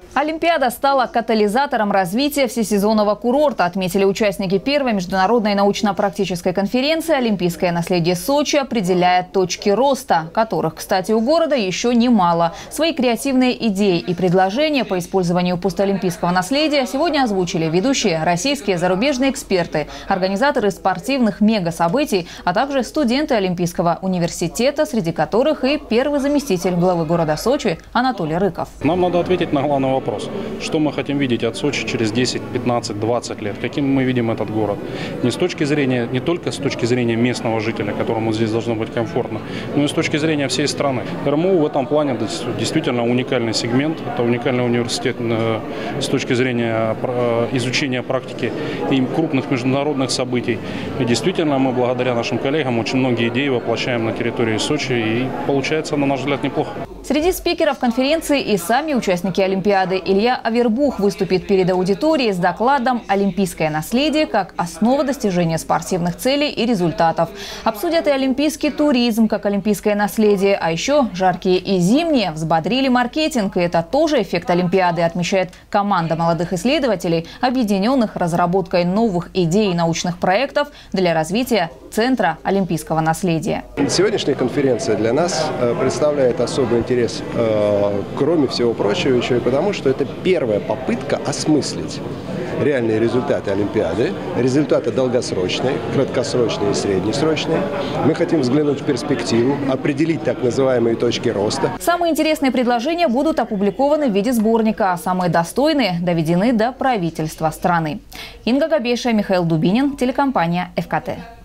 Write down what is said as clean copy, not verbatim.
Олимпиада стала катализатором развития всесезонного курорта, отметили участники первой международной научно-практической конференции «Олимпийское наследие Сочи определяет точки роста», которых, кстати, у города еще немало. Свои креативные идеи и предложения по использованию постолимпийского наследия сегодня озвучили ведущие российские и зарубежные эксперты, организаторы спортивных мега-событий, а также студенты Олимпийского университета, среди которых и первый заместитель главы города Сочи Анатолий Рыков. Нам надо ответить на главный вопрос. Что мы хотим видеть от Сочи через 10, 15, 20 лет? Каким мы видим этот город? Не только с точки зрения местного жителя, которому здесь должно быть комфортно, но и с точки зрения всей страны. РМУ в этом плане действительно уникальный сегмент. Это уникальный университет с точки зрения изучения практики и крупных международных событий. И действительно мы благодаря нашим коллегам очень многие идеи воплощаем на территории Сочи. И получается, на наш взгляд, неплохо. Среди спикеров конференции и сами участники Олимпиады. Илья Авербух выступит перед аудиторией с докладом «Олимпийское наследие как основа достижения спортивных целей и результатов». Обсудят и олимпийский туризм как олимпийское наследие, а еще жаркие и зимние взбодрили маркетинг. И это тоже эффект Олимпиады, отмечает команда молодых исследователей, объединенных разработкой новых идей и научных проектов для развития Центра олимпийского наследия. Сегодняшняя конференция для нас представляет особый интерес, кроме всего прочего, еще и потому, что это первая попытка осмыслить реальные результаты Олимпиады, результаты долгосрочные, краткосрочные и среднесрочные. Мы хотим взглянуть в перспективу, определить так называемые точки роста. Самые интересные предложения будут опубликованы в виде сборника, а самые достойные доведены до правительства страны. Инга Габейша, Михаил Дубинин, телекомпания ФКТ.